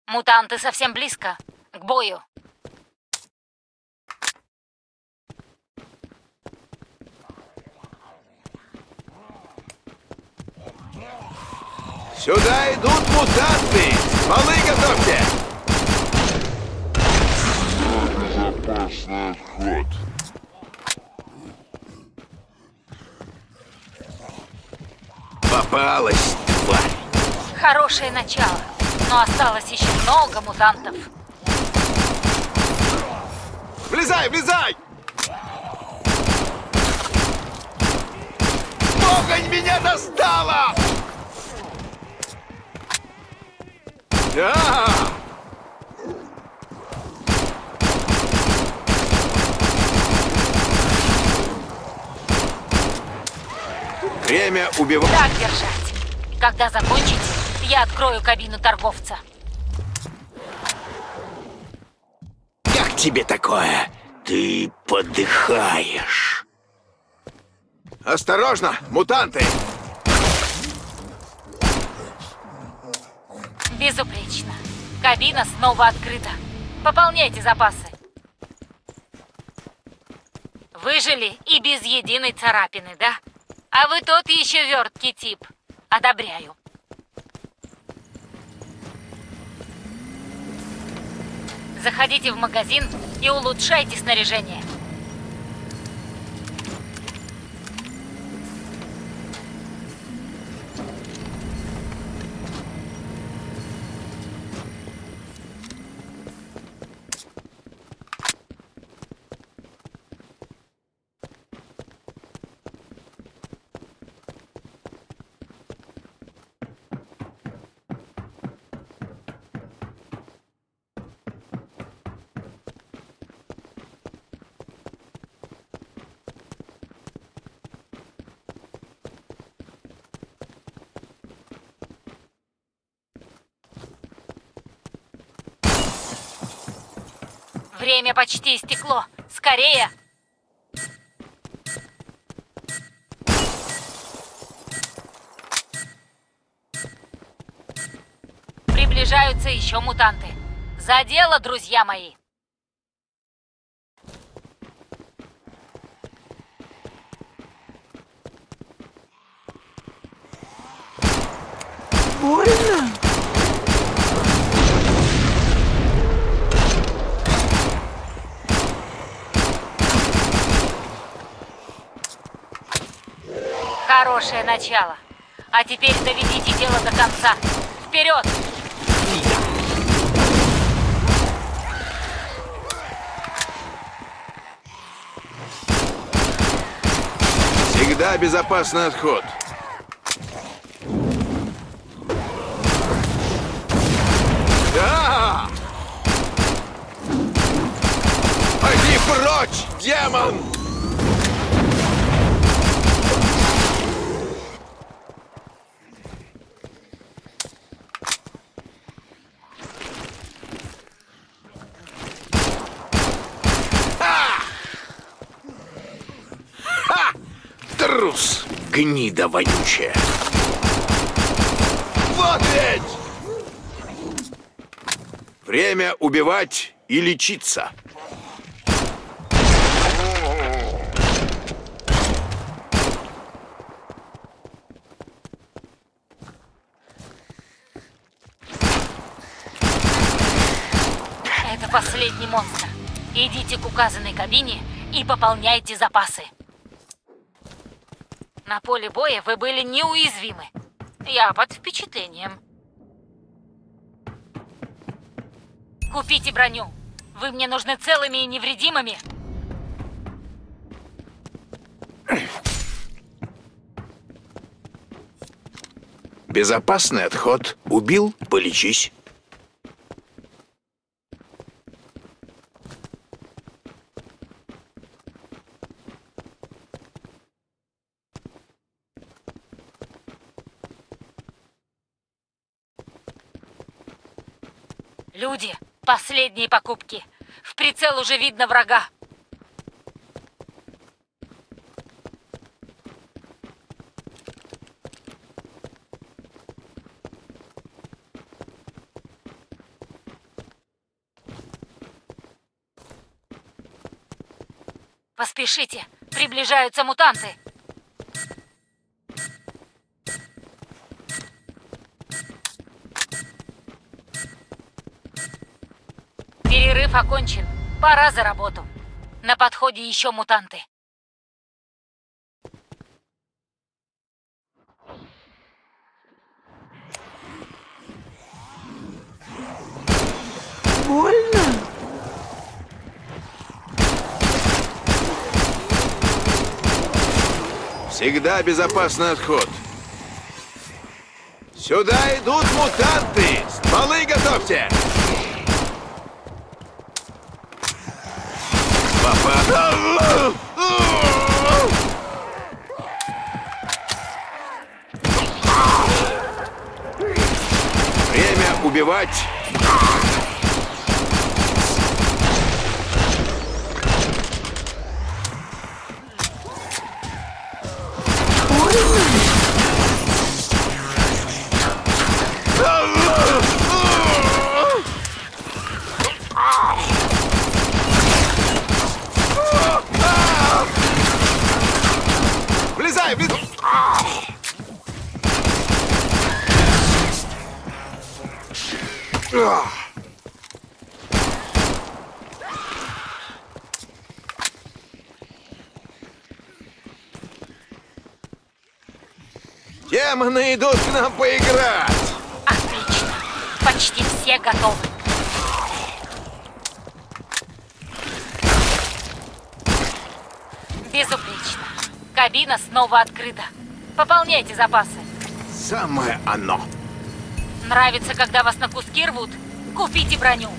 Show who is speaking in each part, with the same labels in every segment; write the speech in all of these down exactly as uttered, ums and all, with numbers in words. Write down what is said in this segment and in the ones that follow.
Speaker 1: Мутанты совсем близко. К бою.
Speaker 2: Сюда идут мутанты! Стволы готовьте!
Speaker 3: Безопасный отход.
Speaker 2: Попалась, тварь!
Speaker 1: Хорошее начало. Но осталось еще много мутантов.
Speaker 2: Влезай, влезай! Погонь меня достала! Да! Время убивать.
Speaker 1: Так держать. Когда закончите, я открою кабину торговца.
Speaker 2: Как тебе такое? Ты подыхаешь. Осторожно, мутанты!
Speaker 1: Безупречно. Кабина снова открыта. Пополняйте запасы. Выжили и без единой царапины, да? А вы тот еще верткий тип. Одобряю. Заходите в магазин и улучшайте снаряжение. Время почти истекло. Скорее! Приближаются еще мутанты. За дело, друзья мои!
Speaker 4: Больно?
Speaker 1: Хорошее начало. А теперь доведите дело до конца. Вперед!
Speaker 2: Всегда безопасный отход. Да! Пойди прочь, демон! Трус, гнида вонючая. Вот ведь! Время убивать и лечиться.
Speaker 1: Это последний монстр. Идите к указанной кабине и пополняйте запасы. На поле боя вы были неуязвимы. Я под впечатлением. Купите броню. Вы мне нужны целыми и невредимыми.
Speaker 2: Безопасный отход. Убил — полечись.
Speaker 1: Люди, последние покупки. В прицел уже видно врага. Поспешите, приближаются мутанты. Перерыв окончен. Пора за работу. На подходе еще мутанты.
Speaker 3: Больно?
Speaker 2: Всегда безопасный отход. Сюда идут мутанты! Стволы готовьте! Папа! Время убивать! Влезай, влезай! Демоны идут к нам поиграть!
Speaker 1: Отлично. Почти все готовы. Безупречно. Кабина снова открыта. Пополняйте запасы.
Speaker 2: Самое оно.
Speaker 1: Нравится, когда вас на куски рвут? Купите броню.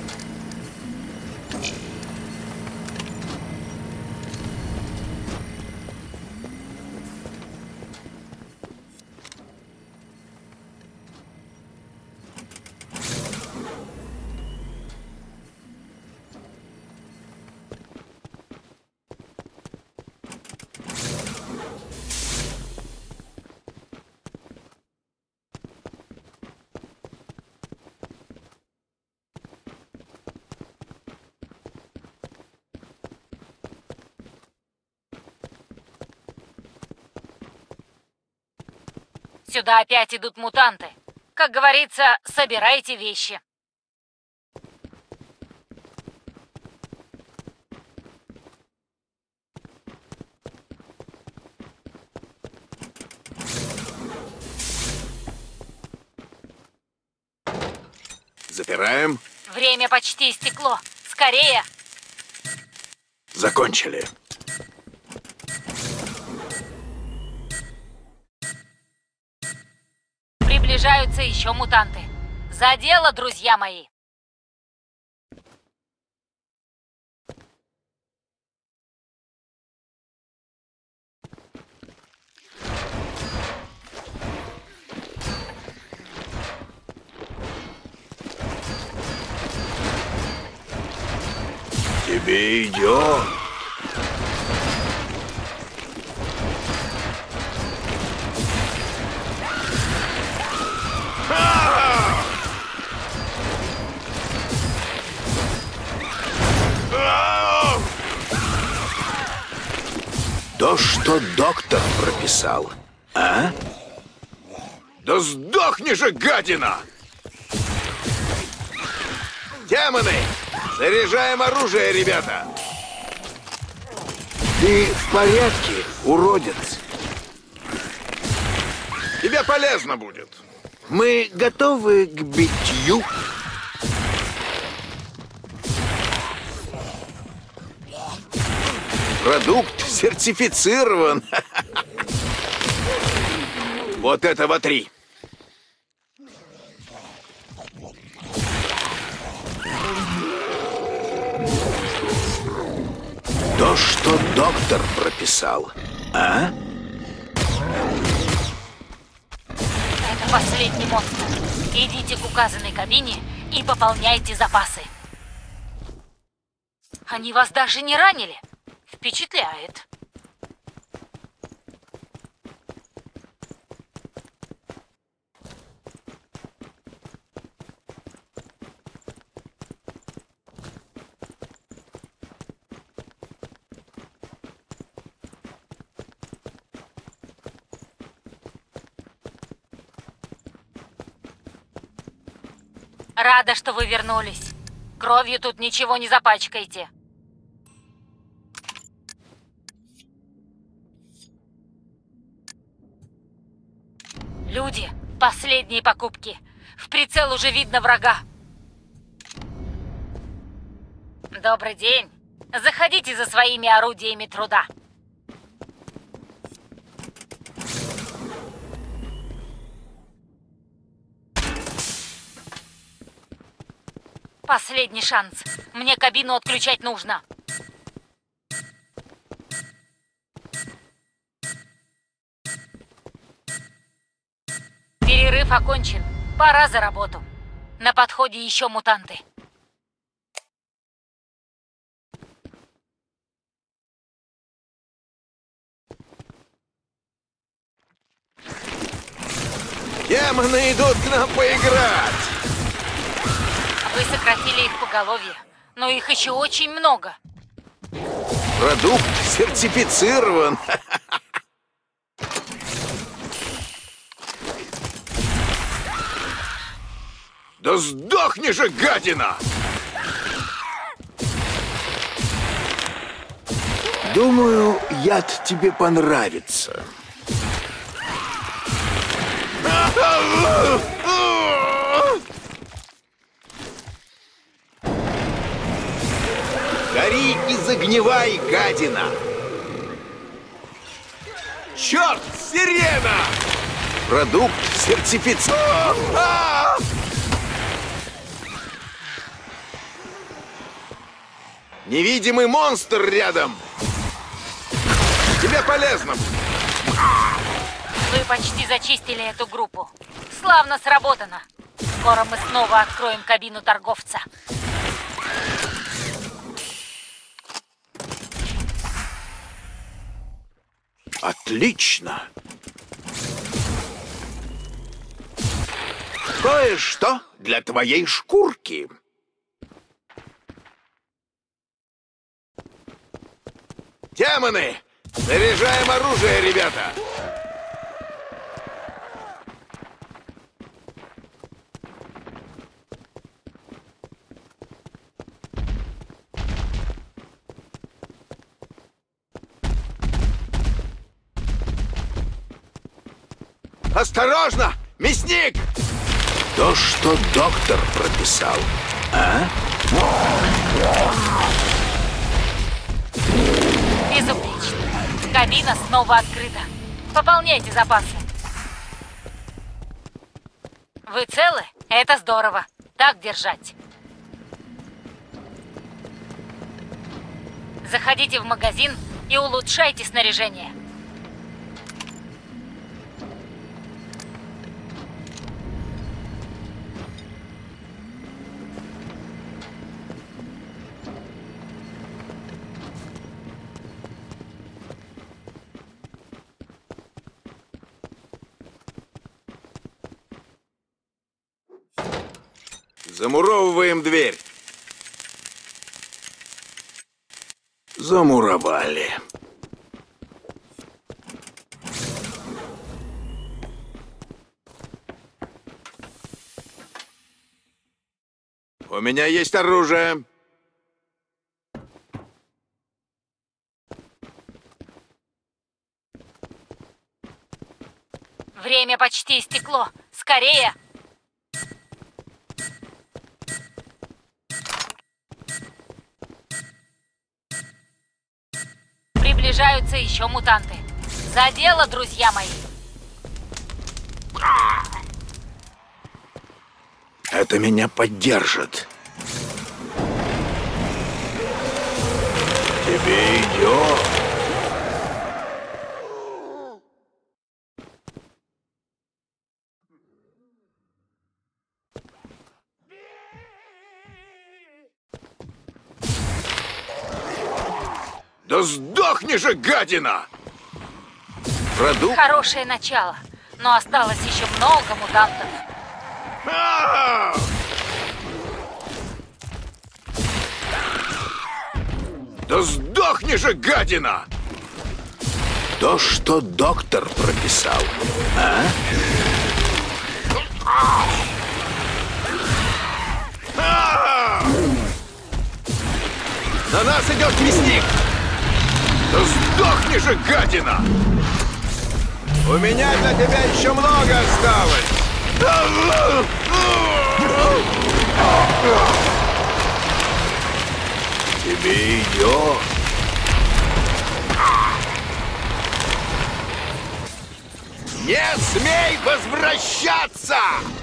Speaker 1: Сюда опять идут мутанты. Как говорится, собирайте вещи.
Speaker 2: Запираем.
Speaker 1: Время почти истекло. Скорее!
Speaker 2: Закончили.
Speaker 1: Приближаются еще мутанты. За дело, друзья мои!
Speaker 2: Тебе идет. То, что доктор прописал, а? Да сдохни же, гадина! Демоны! Заряжаем оружие, ребята!
Speaker 3: Ты в порядке, уродец?
Speaker 2: Тебе полезно будет.
Speaker 3: Мы готовы к битью?
Speaker 2: Продукт сертифицирован. Вот этого три. То, что доктор прописал, а?
Speaker 1: Это последний монстр. Идите к указанной кабине и пополняйте запасы. Они вас даже не ранили. Впечатляет. Рада, что вы вернулись. Кровью тут ничего не запачкайте. Люди, последние покупки. В прицел уже видно врага. Добрый день. Заходите за своими орудиями труда. Последний шанс. Мне кабину отключать нужно. Перерыв окончен. Пора за работу. На подходе еще мутанты.
Speaker 2: Демоны идут к нам поиграть!
Speaker 1: Вы сократили их поголовье, но их еще очень много.
Speaker 2: Продукт сертифицирован. Да сдохни же, гадина!
Speaker 3: Думаю, яд тебе понравится.
Speaker 2: Гори и загнивай, гадина! Черт, сирена! Продукт сертифицирован. Невидимый монстр рядом! Тебе полезно!
Speaker 1: Вы почти зачистили эту группу. Славно сработано. Скоро мы снова откроем кабину торговца.
Speaker 3: Отлично. Кое-что для твоей шкурки.
Speaker 2: Демоны! Заряжаем оружие, ребята! Осторожно! Мясник!
Speaker 3: То, что доктор прописал. А?
Speaker 1: Безупречно. Кабина снова открыта. Пополняйте запасы. Вы целы? Это здорово. Так держать. Заходите в магазин и улучшайте снаряжение.
Speaker 2: Замуровываем дверь.
Speaker 3: Замуровали.
Speaker 2: У меня есть оружие.
Speaker 1: Время почти истекло. Скорее! Приближаются еще мутанты. За дело, друзья мои!
Speaker 3: Это меня поддержит. Тебе идет.
Speaker 2: Да сдохни же, гадина! Продукт...
Speaker 1: Хорошее начало, но осталось еще много мутантов.
Speaker 2: А! Да сдохни же, гадина!
Speaker 3: То, что доктор прописал. А?
Speaker 2: А! На нас идет мясник! Да сдохни же, гадина! У меня для тебя еще много осталось!
Speaker 3: Тебе идет.
Speaker 2: Не смей возвращаться!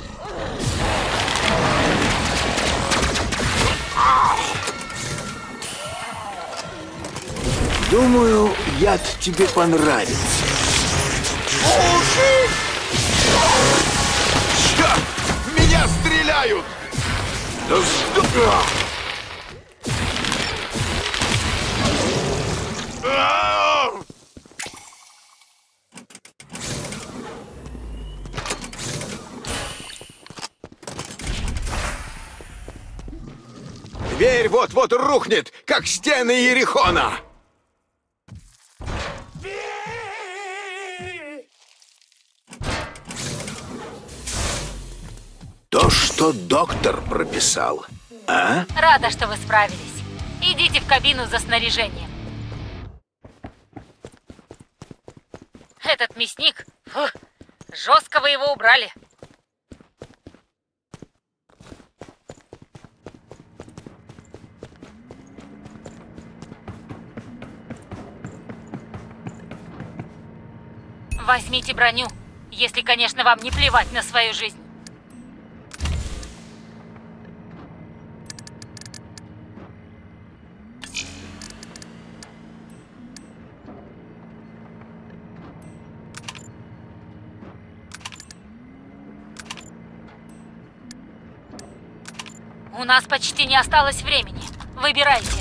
Speaker 3: Думаю, яд тебе понравится.
Speaker 2: Черт! Меня стреляют! Да сдох! Дверь вот-вот рухнет, как стены Иерихона!
Speaker 3: То, что доктор прописал, а?
Speaker 1: Рада, что вы справились. Идите в кабину за снаряжением. Этот мясник... Фух, жестко вы его убрали. Возьмите броню, если, конечно, вам не плевать на свою жизнь. У нас почти не осталось времени. Выбирайте.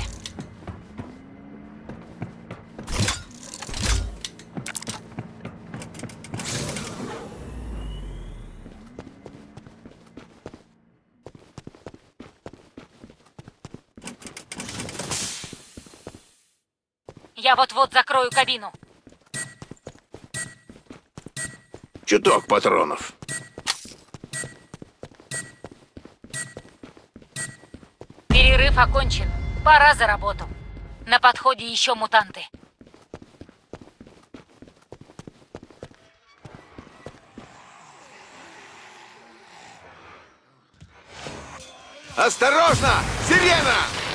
Speaker 1: Я вот-вот закрою кабину.
Speaker 3: Чуток патронов.
Speaker 1: Перерыв окончен. Пора за работу. На подходе еще мутанты.
Speaker 2: Осторожно! Сирена!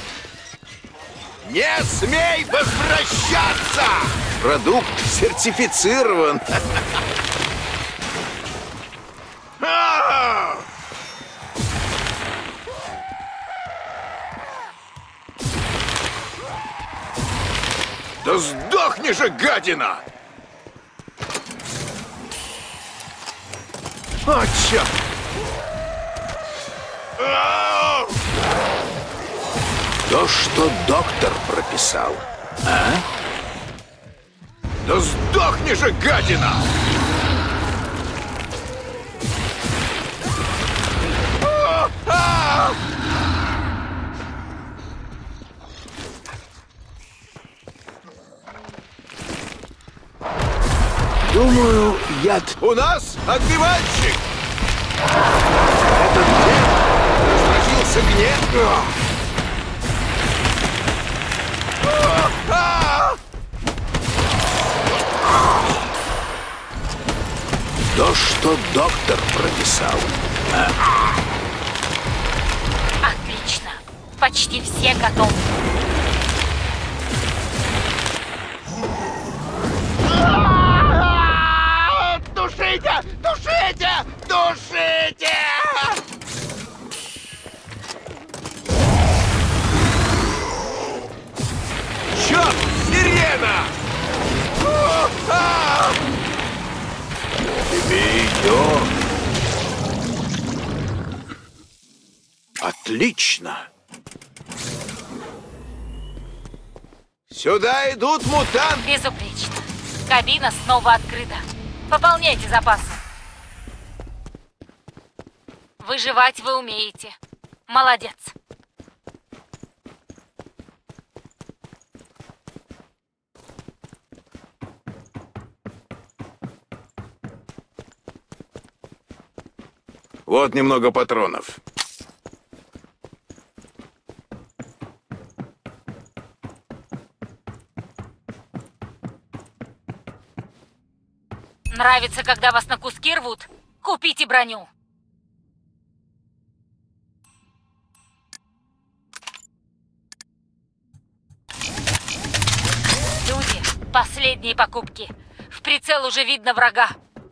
Speaker 2: Не смей возвращаться!
Speaker 3: Продукт сертифицирован.
Speaker 2: А! Да сдохни же, гадина! О, черт! А!
Speaker 3: То, что доктор прописал, а?
Speaker 2: Да сдохни же, гадина! А! А!
Speaker 3: Думаю, яд...
Speaker 2: У нас отбивальщик! Этот гнев разразился гнев. А!
Speaker 3: То, что доктор прописал, а?
Speaker 1: Отлично. Почти все готовы.
Speaker 2: Душите! Душите! Душите! Черт! Сирена! А!
Speaker 3: Тебе идет. Отлично.
Speaker 2: Сюда идут мутанты!
Speaker 1: Безупречно. Кабина снова открыта. Пополняйте запасы. Выживать вы умеете. Молодец.
Speaker 3: Вот немного патронов.
Speaker 1: Нравится, когда вас на куски рвут? Купите броню. Люди, последние покупки. В прицел уже видно врага.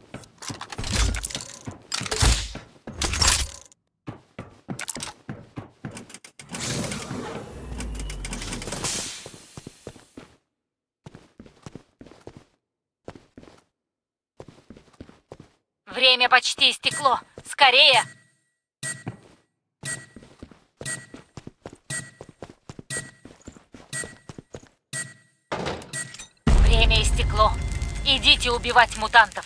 Speaker 1: Время почти истекло. Скорее! Время истекло. Идите убивать мутантов.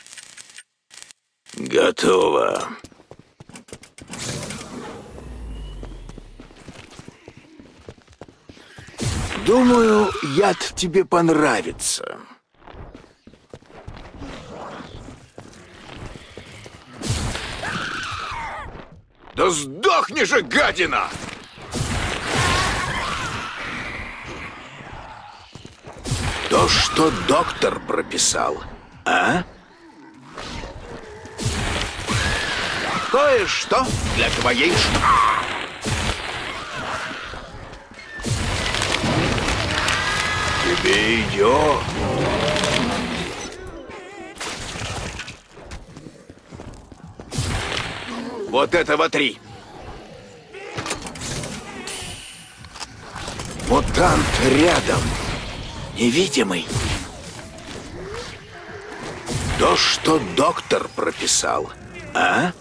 Speaker 3: Готово. Думаю, яд тебе понравится.
Speaker 2: Да сдохни же, гадина!
Speaker 3: То, что доктор прописал, а? Кое-что для твоей ш... Тебе идет.
Speaker 2: Вот этого три.
Speaker 3: Мутант рядом. Невидимый. То, что доктор прописал, а?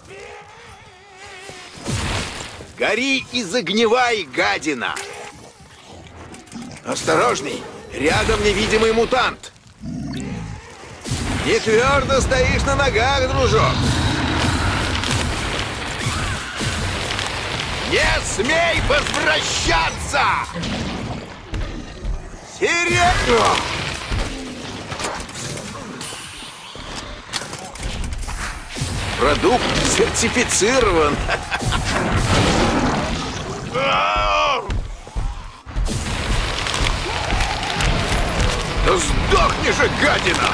Speaker 2: Гори и загнивай, гадина! Осторожней! Рядом невидимый мутант! Не твердо стоишь на ногах, дружок! Не смей возвращаться! Серьезно!
Speaker 3: Продукт сертифицирован.
Speaker 2: Да сдохни же, гадина!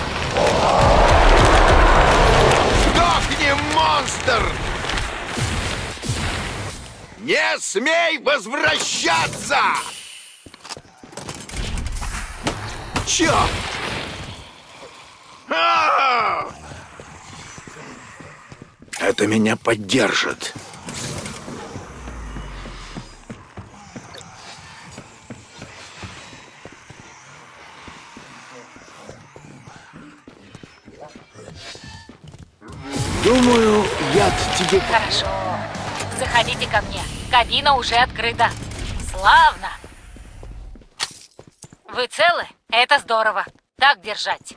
Speaker 2: Сдохни, монстр! Не смей возвращаться! Черт! А!
Speaker 3: Это меня поддержит. Думаю, яд тебе...
Speaker 1: Хорошо. Заходите ко мне. Кабина уже открыта. Славно. Вы целы? Это здорово. Так держать.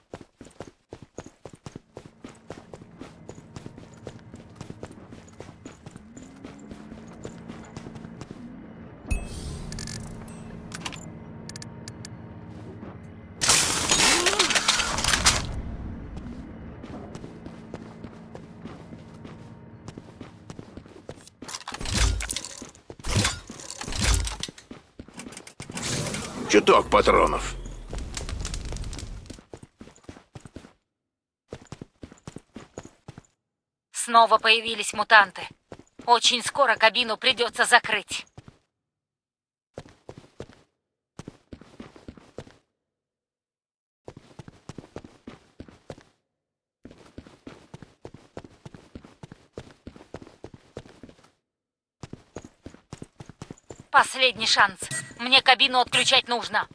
Speaker 3: Чуток патронов.
Speaker 1: Снова появились мутанты. Очень скоро кабину придется закрыть. Последний шанс. Мне кабину отключать нужно.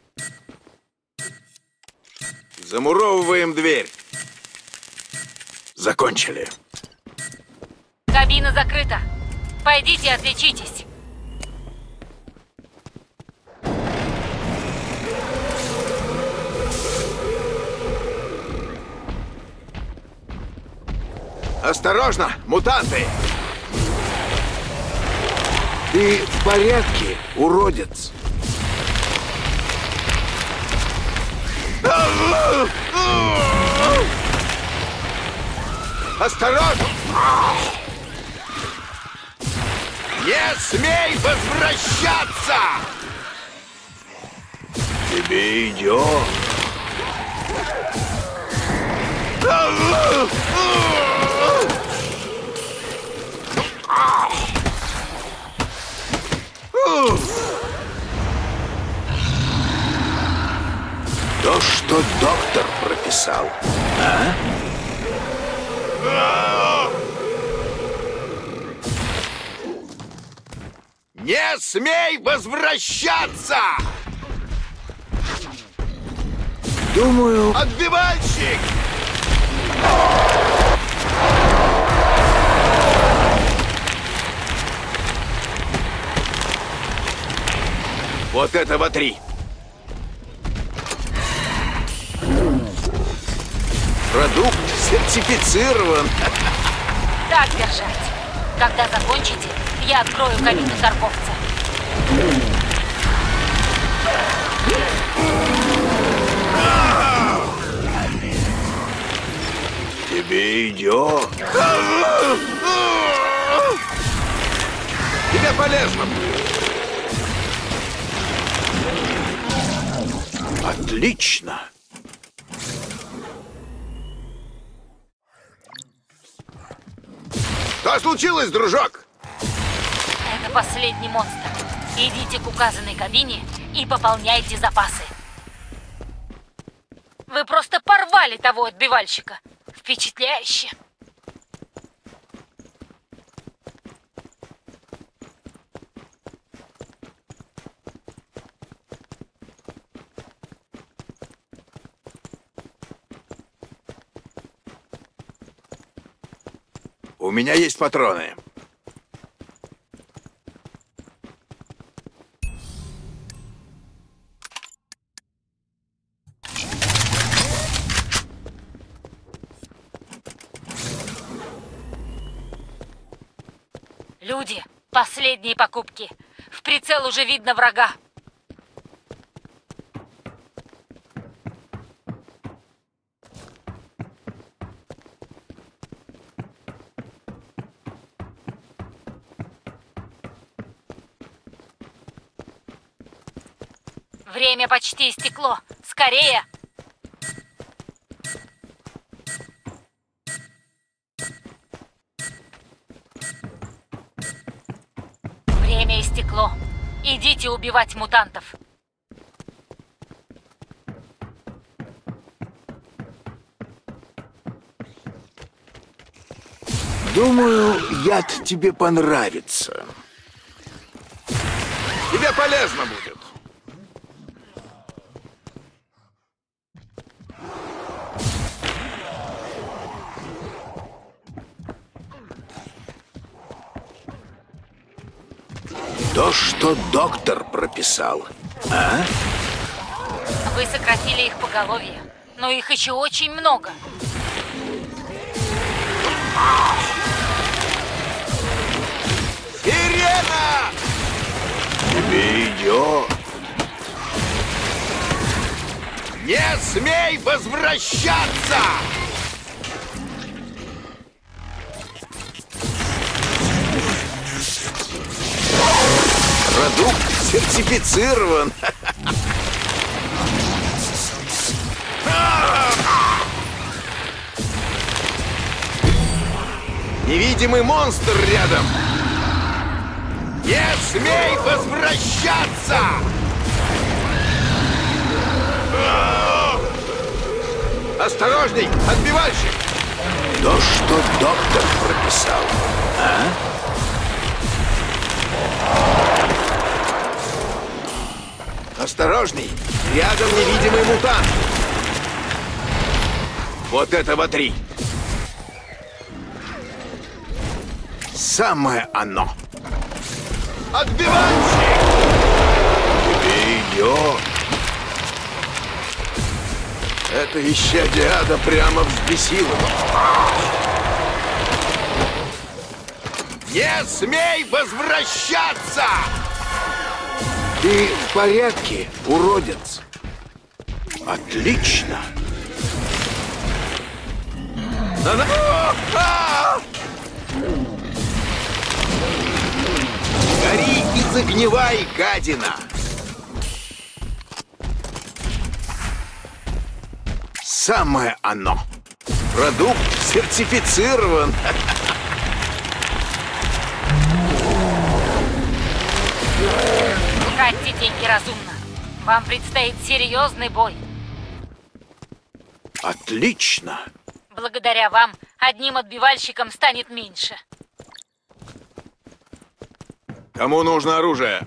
Speaker 2: Замуровываем дверь.
Speaker 3: Закончили.
Speaker 1: Кабина закрыта. Пойдите отличитесь.
Speaker 2: Осторожно, мутанты!
Speaker 3: Ты в порядке, уродец?
Speaker 2: Осторожно! Не смей возвращаться!
Speaker 3: Тебе идет. То, что доктор прописал, а?
Speaker 2: Не смей возвращаться!
Speaker 3: Думаю...
Speaker 2: Отбивальщик! Вот этого три.
Speaker 3: Продукт сертифицирован.
Speaker 1: Так держать. Когда закончите, я открою кабину торговца.
Speaker 3: Тебе идет.
Speaker 2: Тебе полезно.
Speaker 3: Отлично.
Speaker 2: Что случилось, дружок?
Speaker 1: Это последний монстр. Идите к указанной кабине и пополняйте запасы. Вы просто порвали того отбивальщика. Впечатляюще.
Speaker 2: У меня есть патроны.
Speaker 1: Люди, последние покупки. В прицел уже видно врага. Время почти истекло. Скорее! Время истекло. Идите убивать мутантов.
Speaker 3: Думаю, яд тебе понравится.
Speaker 2: Тебе полезно будет.
Speaker 3: То, что доктор прописал, а?
Speaker 1: Вы сократили их поголовье, но их еще очень много.
Speaker 2: Ирена!
Speaker 3: Тебе идет.
Speaker 2: Не смей возвращаться!
Speaker 3: Продукт сертифицирован.
Speaker 2: Невидимый монстр рядом! Не смей возвращаться! Осторожней, отбивальщик!
Speaker 3: То, что доктор прописал, а?
Speaker 2: Осторожней, рядом невидимый мутант! Вот этого три!
Speaker 3: Самое оно.
Speaker 2: Отбивальщик!
Speaker 3: Тебе идет.
Speaker 2: Это исчадие ада прямо взбесило. Не смей возвращаться!
Speaker 3: Ты в порядке, уродец? Отлично.
Speaker 2: На-на! А! Гори и загнивай, гадина!
Speaker 3: Самое оно. Продукт сертифицирован.
Speaker 1: Тратьте деньги разумно. Вам предстоит серьезный бой.
Speaker 3: Отлично.
Speaker 1: Благодаря вам одним отбивальщиком станет меньше.
Speaker 2: Кому нужно оружие?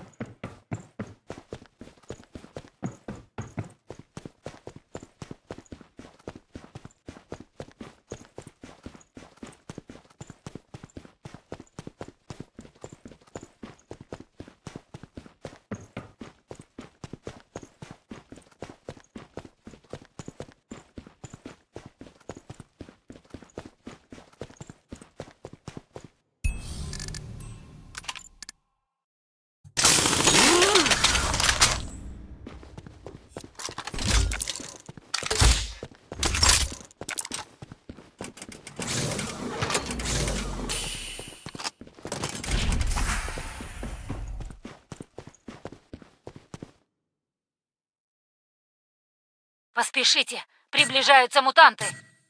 Speaker 1: Поспешите, приближаются мутанты.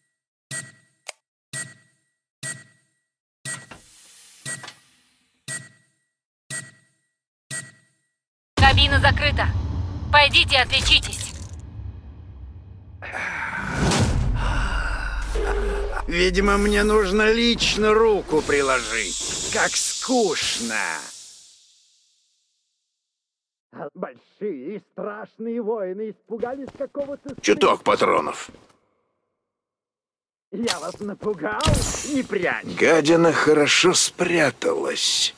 Speaker 1: Кабина закрыта. Пойдите, отличитесь.
Speaker 4: Видимо, мне нужно лично руку приложить. Как скучно. Большие и страшные воины испугались какого-то...
Speaker 3: Чуток патронов.
Speaker 4: Я вас напугал? Не прячь.
Speaker 3: Гадина хорошо спряталась.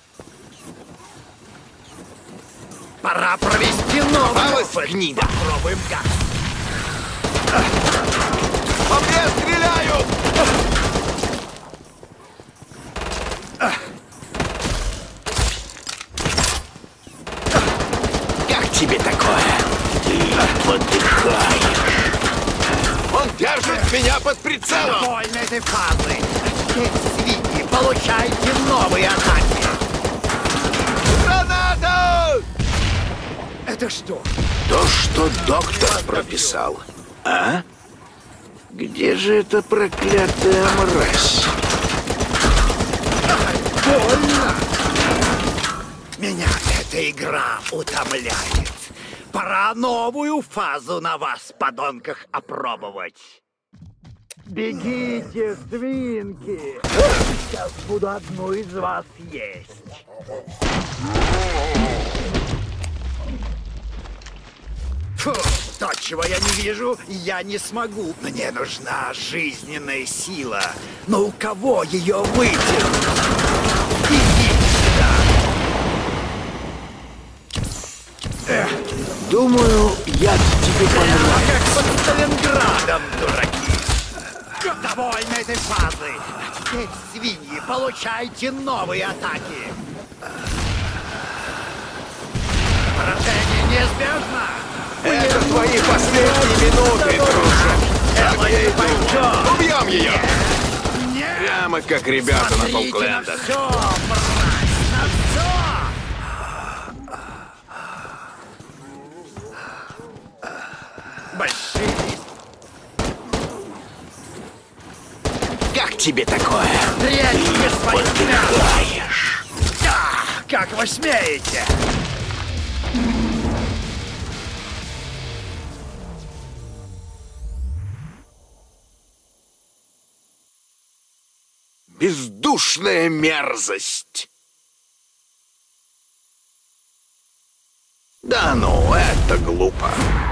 Speaker 4: Пора провести новый
Speaker 2: Попалась
Speaker 4: опыт.
Speaker 2: гнида.
Speaker 4: Попробуем как.
Speaker 2: По мне стреляют!
Speaker 3: Как тебе такое? Ты подыхаешь.
Speaker 2: Он держит меня под прицелом!
Speaker 4: Довольно этой фазы. Теперь, свиньи, получайте новые атаки.
Speaker 2: Граната!
Speaker 4: Это что?
Speaker 3: То, что доктор прописал. А? Где же эта проклятая мразь?
Speaker 4: Больно! Меня эта игра утомляет. Пора новую фазу на вас, подонках, опробовать. Бегите, свинки! Сейчас буду одну из вас есть. Фу, то, чего я не вижу, я не смогу. Мне нужна жизненная сила. Но у кого ее вытянуть? Иди сюда! Эх,
Speaker 3: Думаю, яд тебе понравится.
Speaker 4: как под Сталинградом, дураки! Довольно этой фазы! Теперь, свиньи, получайте новые атаки! Поражение неизбежно!
Speaker 2: Это твои последние минуты, дружок!
Speaker 4: Это не пойдет!
Speaker 2: Убьем ее!
Speaker 4: Нет!
Speaker 2: Прямо как ребята на
Speaker 4: Смотрите
Speaker 2: Фолклендах.
Speaker 4: на все, мразь, на все! Большие!
Speaker 3: Как тебе такое?
Speaker 4: Прячьте свои мясо!
Speaker 3: Подыхаешь.
Speaker 4: Да, как вы смеете?
Speaker 3: Бездушная мерзость. Да ну, это глупо.